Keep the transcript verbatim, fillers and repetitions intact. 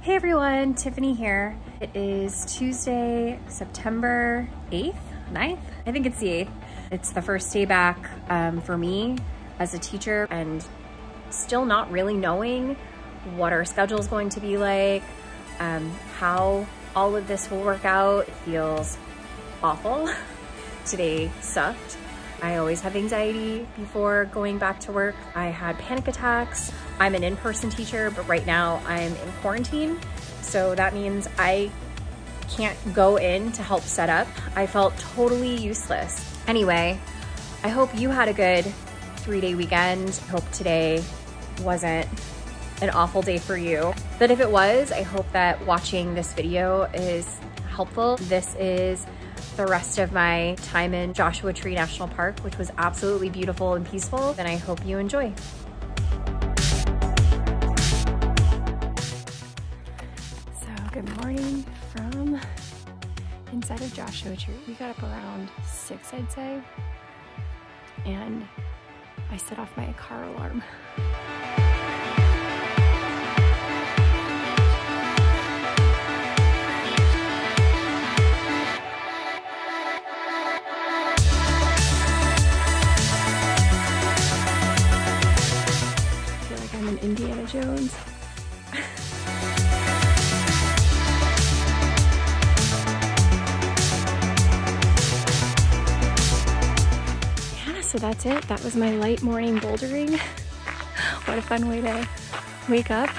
Hey everyone, Tiffany here. It is Tuesday, September eighth, ninth? I think it's the eighth. It's the first day back um, for me as a teacher and still not really knowing what our schedule is going to be like, um, how all of this will work out. It feels awful. Today sucked. I always have anxiety before going back to work. I had panic attacks. I'm an in-person teacher, but right now I'm in quarantine. So that means I can't go in to help set up. I felt totally useless. Anyway, I hope you had a good three-day weekend. I hope today wasn't an awful day for you. But if it was, I hope that watching this video is helpful. This is the rest of my time in Joshua Tree National Park, which was absolutely beautiful and peaceful, and I hope you enjoy. So good morning from inside of Joshua Tree. We got up around six, I'd say, and I set off my car alarm. Indiana Jones. Yeah, so that's it. That was my light morning bouldering. What a fun way to wake up.